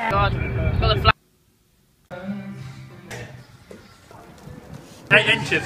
God, got the flag. 8 inches.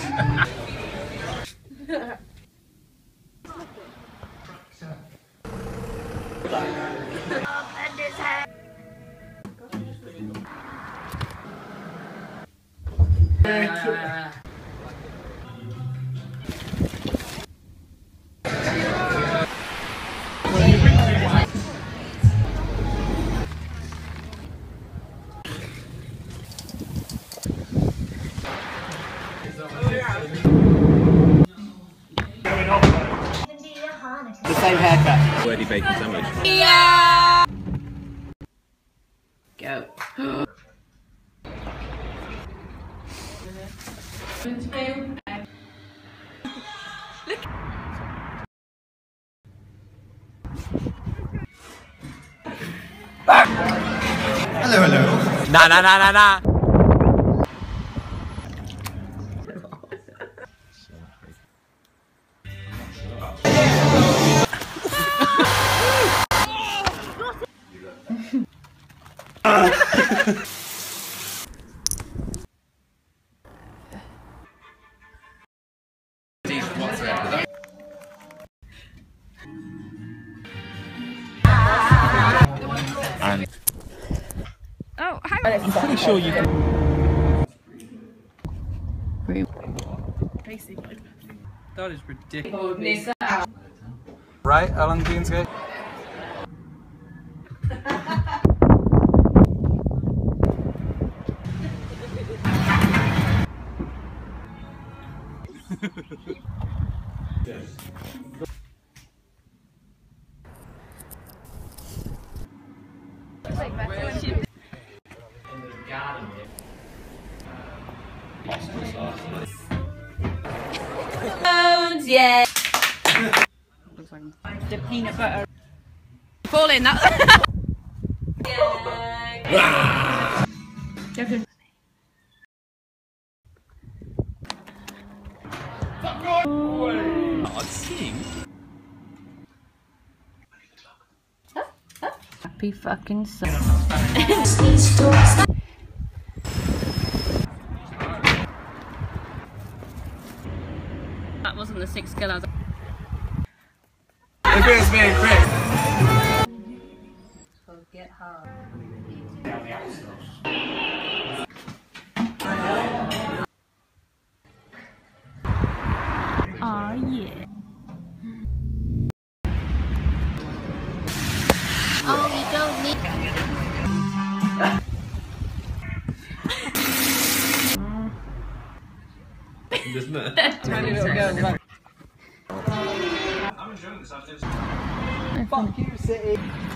The same haircut. Wordy bacon sandwich. Yeah! Go. Hello, hello. Nah, nah, nah, nah, nah. And Oh, hang on. I'm pretty sure you can. That is ridiculous. Right, how long Dean's Gate? Yeah. Looks like the peanut butter. Fall in that. Happy fucking son. That wasn't the 6 skill I was. Look at this man, Chris. Get hard. Oh yeah. Oh, you don't need. Doesn't it? Tiny little girl in the back. I'm enjoying this afternoon. Fuck you, City.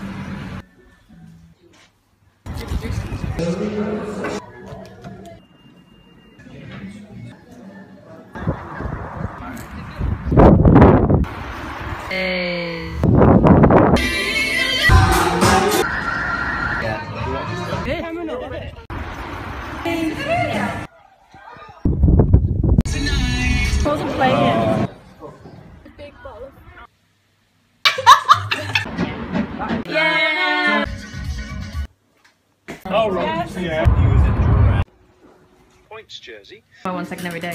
Wasn't playing. Yeah. Oh, right. Yeah. Points jersey. Well, 1 second every day.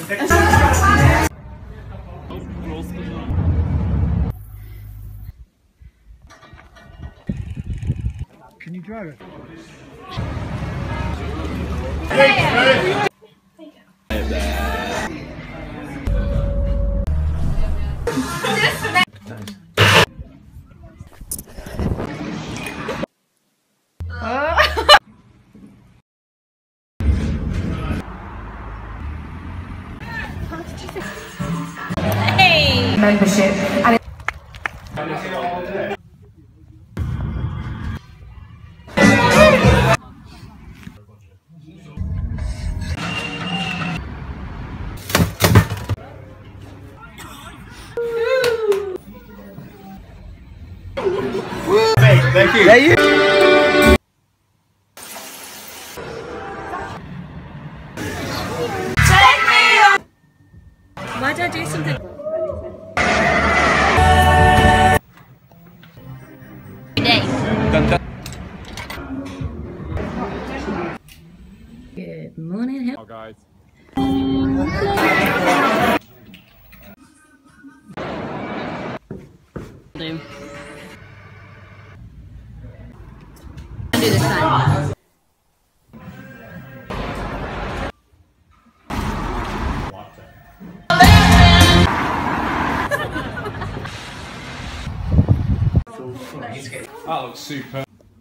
Can you drive it? Hey. Membership. And Thank you. There you. Why did I do something? Day. Dun, dun. guys. Do. Do this time. That looks super.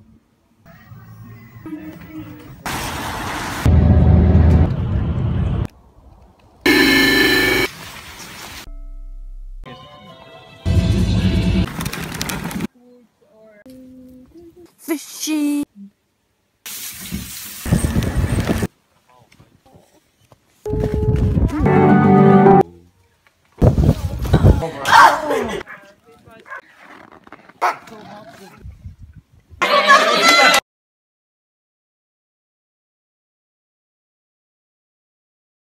Fishy.